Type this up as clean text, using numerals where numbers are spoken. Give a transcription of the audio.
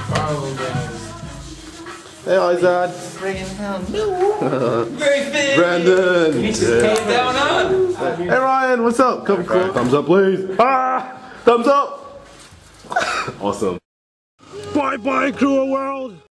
Hey, Isaac. Friggin' hell no. Very fit. Brandon. He just came down on. Hey, Ryan. What's up? Come cool. Thumbs up, please. Ah! Thumbs up. Awesome. Bye, bye, cruel world.